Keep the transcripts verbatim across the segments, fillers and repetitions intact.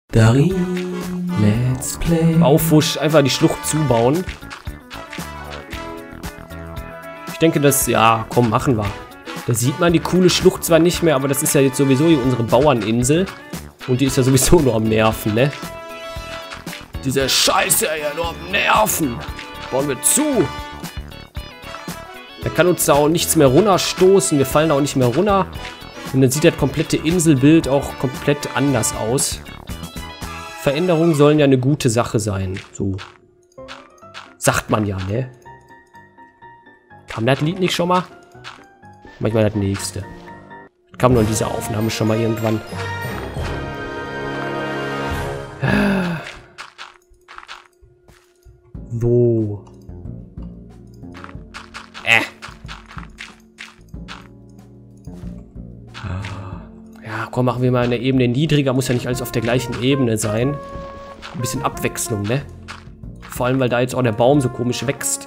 Darin, let's play. Baufusch, einfach die Schlucht zubauen. Ich denke, das, ja, komm, machen wir. Da sieht man die coole Schlucht zwar nicht mehr, aber das ist ja jetzt sowieso hier unsere Bauerninsel. Und die ist ja sowieso nur am Nerven, ne? Diese Scheiße ja nur am Nerven. Bauen wir zu. Da kann uns da auch nichts mehr runterstoßen. Wir fallen da auch nicht mehr runter. Und dann sieht das komplette Inselbild auch komplett anders aus. Veränderungen sollen ja eine gute Sache sein. So. Sagt man ja, ne? Kam das Lied nicht schon mal? Manchmal das nächste. Das kam nur in dieser Aufnahme schon mal irgendwann. So. Äh. Ja, komm, machen wir mal eine Ebene niedriger. Muss ja nicht alles auf der gleichen Ebene sein. Ein bisschen Abwechslung, ne? Vor allem, weil da jetzt auch der Baum so komisch wächst.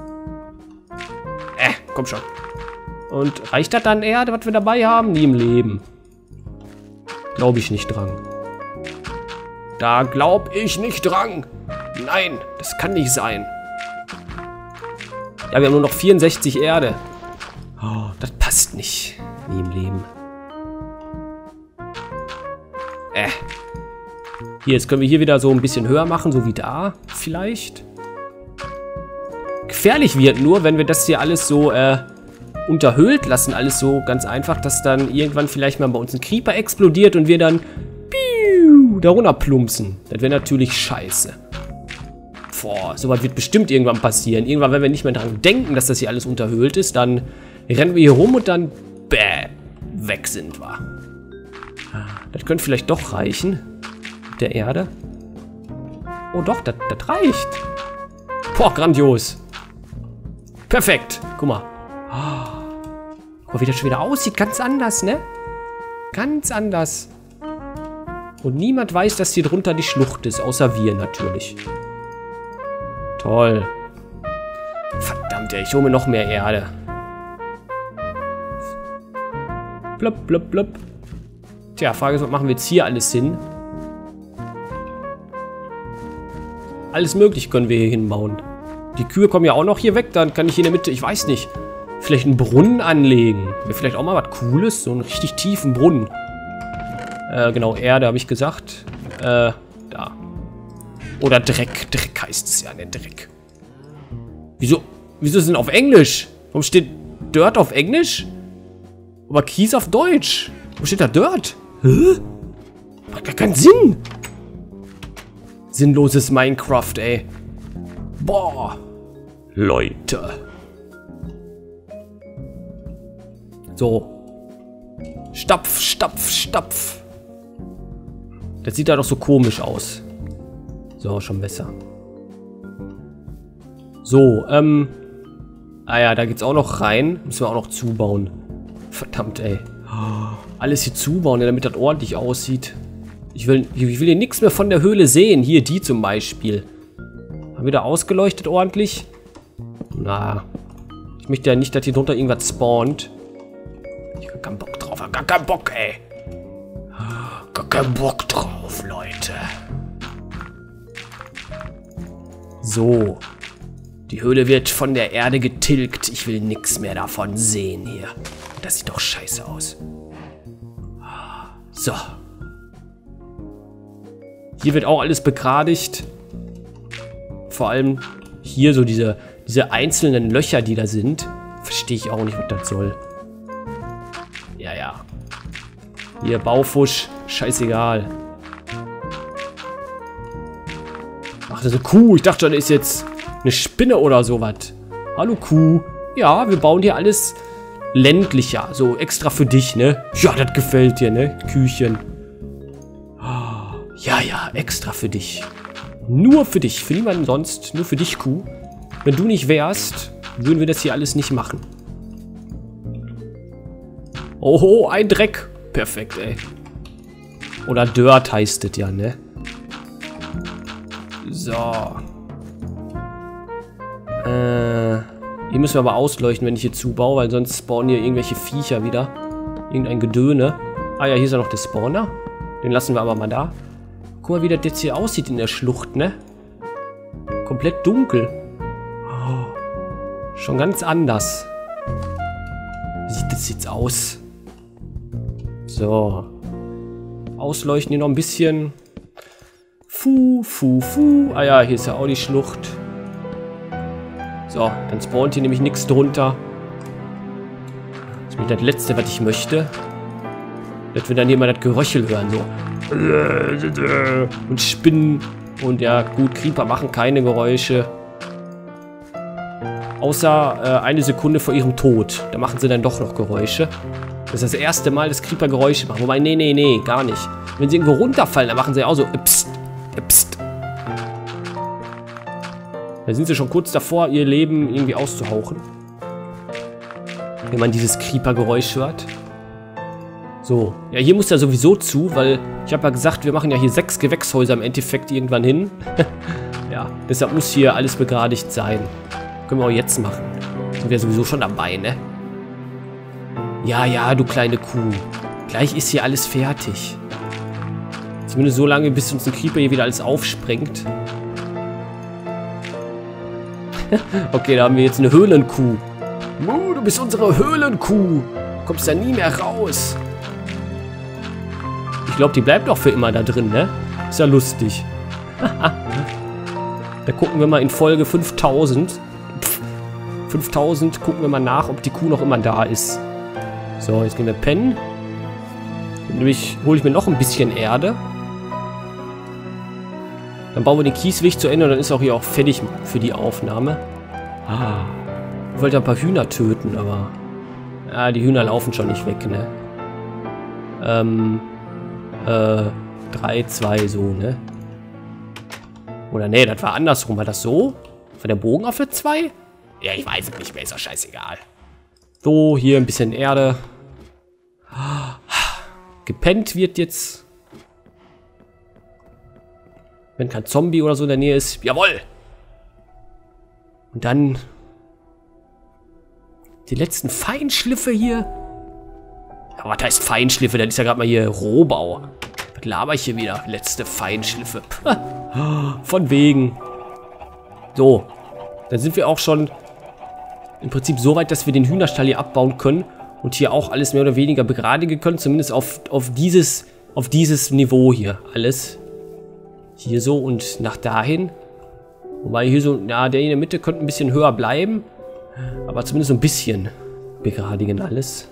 Äh, komm schon. Und reicht das dann Erde, was wir dabei haben? Nie im Leben. Glaube ich nicht dran. Da glaub ich nicht dran. Nein, das kann nicht sein. Ja, wir haben nur noch vierundsechzig Erde. Oh, das passt nicht. Nie im Leben. Äh. Hier, jetzt können wir hier wieder so ein bisschen höher machen, so wie da, vielleicht. Gefährlich wird nur, wenn wir das hier alles so, äh, unterhöhlt lassen, alles so ganz einfach, dass dann irgendwann vielleicht mal bei uns ein Creeper explodiert und wir dann piu, da runter plumpsen. Das wäre natürlich scheiße. Boah, sowas wird bestimmt irgendwann passieren. Irgendwann, wenn wir nicht mehr daran denken, dass das hier alles unterhöhlt ist, dann rennen wir hier rum und dann bäh, weg sind wir. Das könnte vielleicht doch reichen. Mit der Erde. Oh doch, das, das reicht. Boah, grandios. Perfekt. Guck mal. Oh. Guck mal, wie das schon wieder aussieht. Ganz anders, ne? Ganz anders. Und niemand weiß, dass hier drunter die Schlucht ist. Außer wir natürlich. Toll. Verdammt, ey, ich hole mir noch mehr Erde. Blub, blub, blub. Tja, Frage ist, was machen wir jetzt hier alles hin? Alles möglich können wir hier hinbauen. Die Kühe kommen ja auch noch hier weg, dann kann ich hier in der Mitte, ich weiß nicht, vielleicht einen Brunnen anlegen. Wäre vielleicht auch mal was Cooles, so einen richtig tiefen Brunnen. Äh, genau, Erde habe ich gesagt. Äh, da. Oder Dreck. Dreck heißt es ja, ne, Dreck. Wieso? Wieso ist es denn auf Englisch? Warum steht Dirt auf Englisch? Aber Kies auf Deutsch. Wo steht da Dirt? Hä? Macht gar keinen Sinn. Sinnloses Minecraft, ey. Boah. Leute. So. Stapf, stapf, stapf. Das sieht da doch so komisch aus. So, schon besser. So, ähm. Ah ja, da geht's auch noch rein. Müssen wir auch noch zubauen. Verdammt, ey. Alles hier zubauen, damit das ordentlich aussieht. Ich will, ich will hier nichts mehr von der Höhle sehen. Hier, die zum Beispiel. Haben wir da ausgeleuchtet ordentlich? Na. Ich möchte ja nicht, dass hier drunter irgendwas spawnt. Ich hab gar keinen Bock drauf. Gar keinen Bock, ey. Gar keinen Bock drauf, Leute. So. Die Höhle wird von der Erde getilgt. Ich will nichts mehr davon sehen hier. Das sieht doch scheiße aus. So. Hier wird auch alles begradigt. Vor allem hier so diese, diese einzelnen Löcher, die da sind. Verstehe ich auch nicht, was das soll. Ja, ja. Hier, Baufusch. Scheißegal. Ach, das ist eine Kuh. Ich dachte, das ist jetzt eine Spinne oder sowas. Hallo, Kuh. Ja, wir bauen hier alles ländlicher. So extra für dich, ne? Ja, das gefällt dir, ne? Küchen. Ja, ja, extra für dich. Nur für dich. Für niemanden sonst. Nur für dich, Kuh. Wenn du nicht wärst, würden wir das hier alles nicht machen. Oho, ein Dreck. Perfekt, ey. Oder Dirt heißt es ja, ne? So. Äh, hier müssen wir aber ausleuchten, wenn ich hier zubaue, weil sonst spawnen hier irgendwelche Viecher wieder. Irgendein Gedöne. Ah ja, hier ist ja noch der Spawner. Den lassen wir aber mal da. Guck mal, wie das jetzt hier aussieht in der Schlucht, ne? Komplett dunkel. Oh, schon ganz anders. Wie sieht das jetzt aus? So. Ausleuchten hier noch ein bisschen. Fu, fu, fu. Ah ja, hier ist ja auch die Schlucht. So, dann spawnt hier nämlich nichts drunter. Das ist das Letzte, was ich möchte. Dass wir dann hier mal das Geröchel hören, so. Und Spinnen. Und ja, gut, Creeper machen keine Geräusche. Außer äh, eine Sekunde vor ihrem Tod. Da machen sie dann doch noch Geräusche. Das ist das erste Mal, dass Creeper Geräusche machen. Wobei, nee, nee, nee, gar nicht. Wenn sie irgendwo runterfallen, dann machen sie auch so Psst, Psst. Da sind sie schon kurz davor, ihr Leben irgendwie auszuhauchen. Wenn man dieses Creeper-Geräusch hört. So. Ja, hier muss ja sowieso zu, weil ich habe ja gesagt, wir machen ja hier sechs Gewächshäuser im Endeffekt irgendwann hin. Ja, deshalb muss hier alles begradigt sein. Können wir auch jetzt machen. Sind wir sowieso schon dabei, ne? Ja, ja, du kleine Kuh. Gleich ist hier alles fertig. Zumindest so lange, bis uns ein Creeper hier wieder alles aufsprengt. Okay, da haben wir jetzt eine Höhlenkuh. Uh, du bist unsere Höhlenkuh. Kommst da nie mehr raus. Ich glaube, die bleibt auch für immer da drin, ne? Ist ja lustig. Da gucken wir mal in Folge fünftausend. Pff, fünftausend gucken wir mal nach, ob die Kuh noch immer da ist. So, jetzt gehen wir pennen. Nämlich hole ich mir noch ein bisschen Erde. Dann bauen wir den Kiesweg zu Ende und dann ist auch hier auch fertig für die Aufnahme. Ah. Ich wollte ein paar Hühner töten, aber... Ja, die Hühner laufen schon nicht weg, ne? Ähm... Äh... drei, zwei, so, ne? Oder ne, das war andersrum. War das so? War der Bogen auf der zwei? Ja, ich weiß es nicht mehr. Ist doch scheißegal. So, hier ein bisschen Erde. Gepennt wird jetzt... Wenn kein Zombie oder so in der Nähe ist. Jawohl! Und dann... Die letzten Feinschliffe hier. Ja, was heißt Feinschliffe? Das ist ja gerade mal hier Rohbau. Was laber ich hier wieder? Letzte Feinschliffe. Von wegen. So. Dann sind wir auch schon im Prinzip so weit, dass wir den Hühnerstall hier abbauen können. Und hier auch alles mehr oder weniger begradigen können. Zumindest auf, auf, dieses, auf dieses Niveau hier. Alles. Hier so und nach dahin. Wobei hier so, ja, der in der Mitte könnte ein bisschen höher bleiben. Aber zumindest so ein bisschen begradigen alles.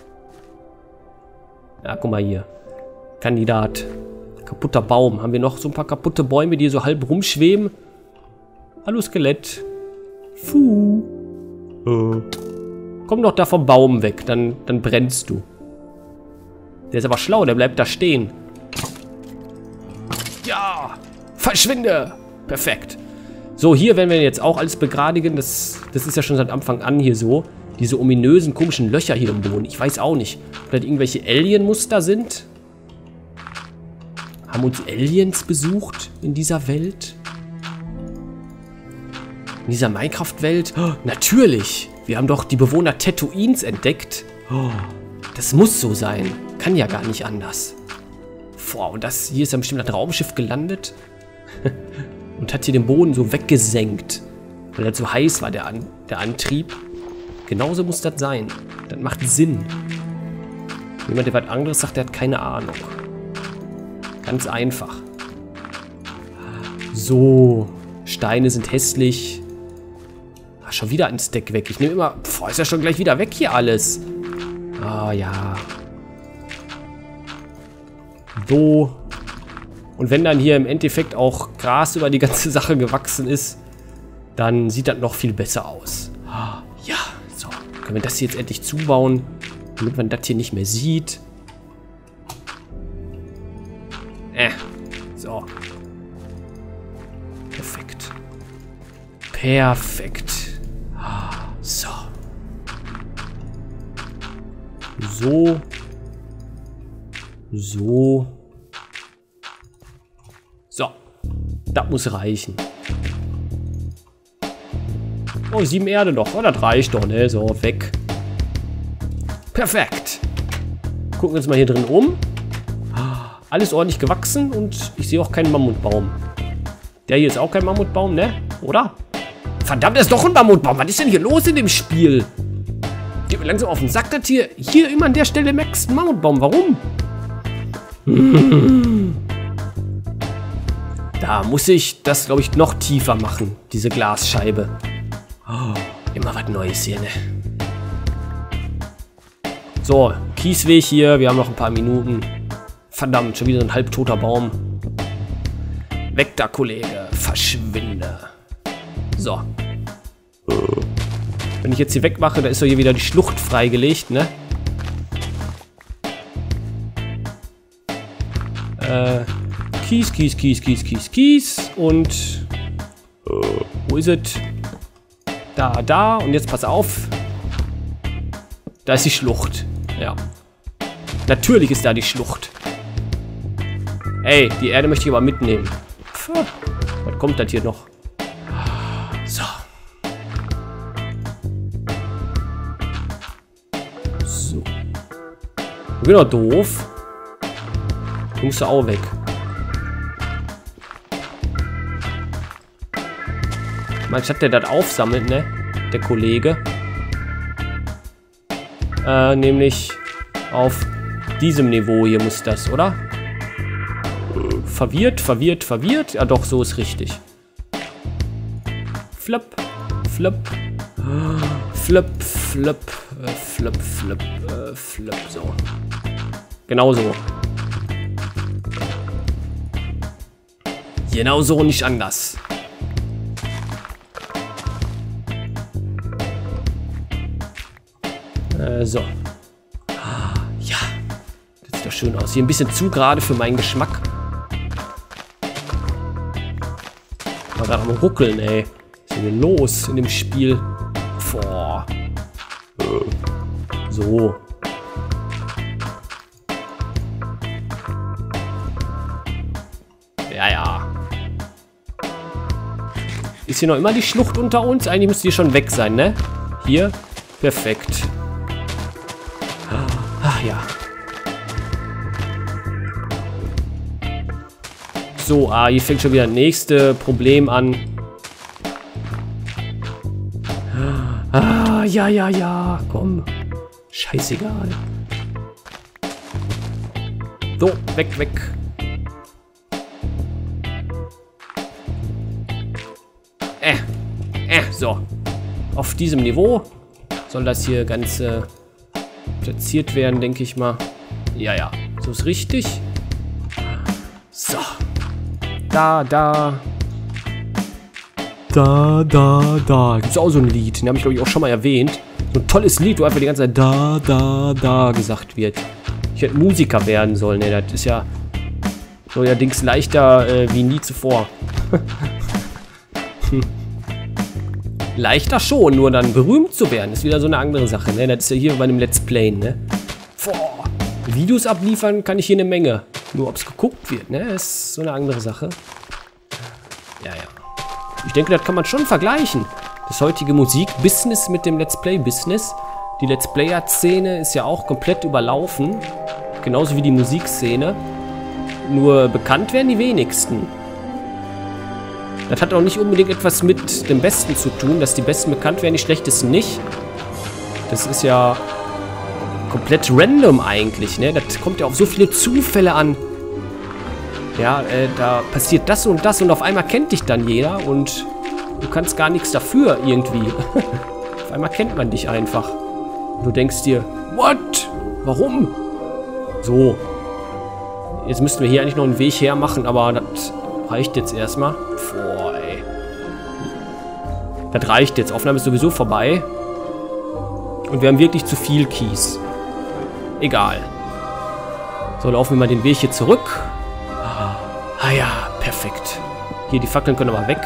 Ja, guck mal hier. Kandidat. Kaputter Baum. Haben wir noch so ein paar kaputte Bäume, die so halb rumschweben? Hallo Skelett. Fuh. Äh. Komm doch da vom Baum weg, dann, dann brennst du. Der ist aber schlau, der bleibt da stehen. Ja! Verschwinde! Perfekt. So, hier werden wir jetzt auch alles begradigen. Das, das ist ja schon seit Anfang an hier so. Diese ominösen, komischen Löcher hier im Boden. Ich weiß auch nicht, ob das irgendwelche Alien-Muster sind. Haben uns Aliens besucht in dieser Welt? In dieser Minecraft-Welt? Oh, natürlich! Wir haben doch die Bewohner Tatooines entdeckt. Oh, das muss so sein. Kann ja gar nicht anders. Boah, und das hier ist dann bestimmt ein Raumschiff gelandet. Und hat hier den Boden so weggesenkt. Weil das so heiß war, der, An der Antrieb. Genauso muss das sein. Das macht Sinn. Jemand, der was anderes sagt, der hat keine Ahnung. Ganz einfach. So. Steine sind hässlich. Ach, schon wieder ein Stack weg. Ich nehme immer... Boah, ist ja schon gleich wieder weg hier alles. Ah, ja. So. Und wenn dann hier im Endeffekt auch Gras über die ganze Sache gewachsen ist, dann sieht das noch viel besser aus. Ja, so. Können wir das hier jetzt endlich zubauen, damit man das hier nicht mehr sieht. Äh. So. Perfekt. Perfekt. So. So. So. So. Das muss reichen. Oh, sieben Erde noch. Oh, das reicht doch, ne? So, weg. Perfekt. Gucken wir uns mal hier drin um. alles ordentlich gewachsen und ich sehe auch keinen Mammutbaum. Der hier ist auch kein Mammutbaum, ne? Oder? Verdammt, das ist doch ein Mammutbaum. Was ist denn hier los in dem Spiel? Geht mir langsam auf den Sack, das hier. Hier immer an der Stelle Max, ein Mammutbaum. Warum? Da muss ich das, glaube ich, noch tiefer machen. Diese Glasscheibe. Oh, immer was Neues hier, ne? So, Kiesweg hier. Wir haben noch ein paar Minuten. Verdammt, schon wieder ein halbtoter Baum. Weg da, Kollege. Verschwinde. So. Wenn ich jetzt hier wegmache, da ist doch hier wieder die Schlucht freigelegt, ne? Äh, Kies, Kies, Kies, Kies, Kies, Kies. Und... Äh, wo ist es? Da, da. Und jetzt pass auf. Da ist die Schlucht. Ja. Natürlich ist da die Schlucht. Ey, die Erde möchte ich aber mitnehmen. Pff, was kommt das hier noch? So. So. Ich bin doch doof. Du musst auch weg. Mal statt der das aufsammelt, ne? Der Kollege. Äh, nämlich auf diesem Niveau hier muss das, oder? Verwirrt, verwirrt, verwirrt. Ja doch, so ist richtig. Flop, flop. Flop, flop, äh, flop, flop, äh, flop, so. Genau so. Genau so, nicht anders. Äh, so. Ja. Das sieht doch schön aus. Hier ein bisschen zu gerade für meinen Geschmack. Mal gerade am Ruckeln, ey. Was ist denn los in dem Spiel? Boah. So. Ja, ja. Ist hier noch immer die Schlucht unter uns? Eigentlich müsste die schon weg sein, ne? Hier. Perfekt. Ach ja. So, ah, hier fängt schon wieder das nächste Problem an. Ah, ja, ja, ja. Komm. Scheißegal. So, weg, weg. Äh, äh, so. Auf diesem Niveau soll das hier ganz äh, platziert werden, denke ich mal. Ja, ja. So ist richtig. So. Da, da. Da, da, da. Gibt es auch so ein Lied. Den habe ich, glaube ich, auch schon mal erwähnt. So ein tolles Lied, wo einfach die ganze Zeit da, da, da gesagt wird. Ich hätte Musiker werden sollen. Ne, das ist ja so ja Dings leichter äh, wie nie zuvor. hm. Leichter schon, nur dann berühmt zu werden, ist wieder so eine andere Sache. Ne? Das ist ja hier bei einem Let's Play. Ne? Boah. Videos abliefern kann ich hier eine Menge. Nur ob es geguckt wird, ne? Ist so eine andere Sache. Ja, ja. Ich denke, das kann man schon vergleichen. Das heutige Musik-Business mit dem Let's Play-Business. Die Let's Player-Szene ist ja auch komplett überlaufen. Genauso wie die Musikszene. Nur bekannt werden die wenigsten. Das hat auch nicht unbedingt etwas mit dem Besten zu tun, dass die Besten bekannt werden, die Schlechtesten nicht. Das ist ja komplett random eigentlich, ne? Das kommt ja auf so viele Zufälle an. Ja, äh, da passiert das und das und auf einmal kennt dich dann jeder und du kannst gar nichts dafür irgendwie. Auf einmal kennt man dich einfach. Und du denkst dir, what? Warum? So. Jetzt müssten wir hier eigentlich noch einen Weg hermachen, aber das reicht jetzt erstmal. Boah, ey. Das reicht jetzt. Aufnahme ist sowieso vorbei. Und wir haben wirklich zu viel Kies. Egal. So, laufen wir mal den Weg hier zurück. Ah ja, perfekt. Hier, die Fackeln können aber weg.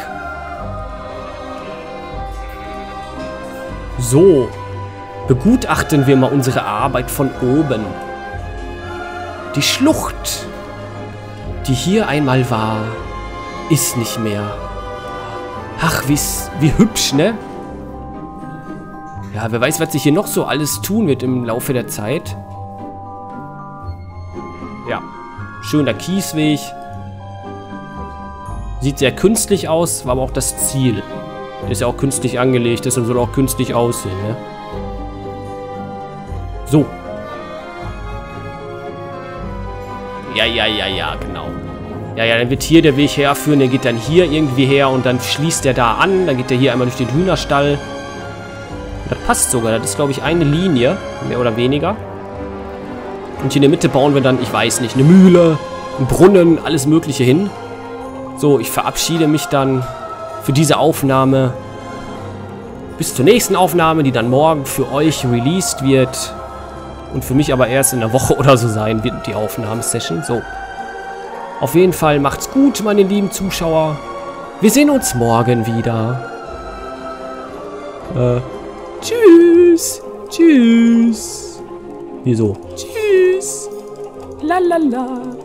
So. Begutachten wir mal unsere Arbeit von oben. Die Schlucht, die hier einmal war, ist nicht mehr. Ach, wie's, wie hübsch, ne? Ja, wer weiß, was sich hier noch so alles tun wird im Laufe der Zeit. Ja. Schöner Kiesweg. Sieht sehr künstlich aus, war aber auch das Ziel. Der ist ja auch künstlich angelegt, deshalb soll auch künstlich aussehen, ne? So. Ja, ja, ja, ja, genau. Ja, ja, dann wird hier der Weg herführen, der geht dann hier irgendwie her und dann schließt der da an. Dann geht der hier einmal durch den Hühnerstall. Das passt sogar, das ist, glaube ich, eine Linie, mehr oder weniger. Und hier in der Mitte bauen wir dann, ich weiß nicht, eine Mühle, einen Brunnen, alles Mögliche hin. So, ich verabschiede mich dann für diese Aufnahme. Bis zur nächsten Aufnahme, die dann morgen für euch released wird. Und für mich aber erst in einer Woche oder so sein wird die Aufnahmesession. So. Auf jeden Fall macht's gut, meine lieben Zuschauer. Wir sehen uns morgen wieder. Äh, tschüss. Tschüss. Wieso? Tschüss. La la la.